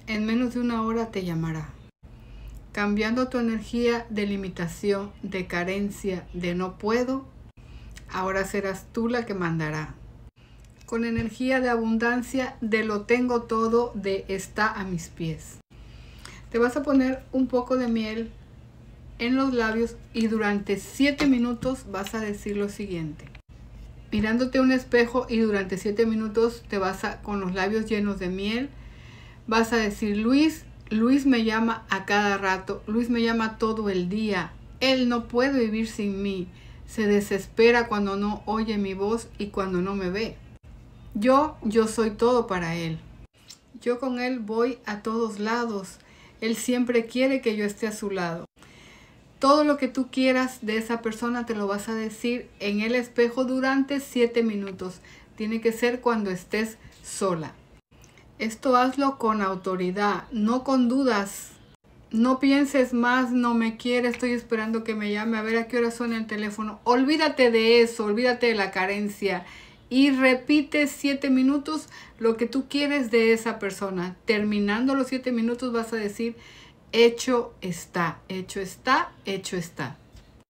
En menos de una hora te llamará. Cambiando tu energía de limitación, de carencia, de no puedo, ahora serás tú la que mandará. Con energía de abundancia, de lo tengo todo, de está a mis pies. Te vas a poner un poco de miel en los labios y durante 7 minutos vas a decir lo siguiente. Mirándote a un espejo y durante 7 minutos con los labios llenos de miel, vas a decir: Luis me llama a cada rato, Luis me llama todo el día, él no puede vivir sin mí, se desespera cuando no oye mi voz y cuando no me ve. Yo soy todo para él. Yo con él voy a todos lados, él siempre quiere que yo esté a su lado. Todo lo que tú quieras de esa persona te lo vas a decir en el espejo durante 7 minutos. Tiene que ser cuando estés sola. Esto hazlo con autoridad, no con dudas. No pienses más, no me quiere, estoy esperando que me llame, a ver a qué hora suena el teléfono. Olvídate de eso, olvídate de la carencia. Y repite 7 minutos lo que tú quieres de esa persona. Terminando los 7 minutos vas a decir: hecho está, hecho está, hecho está.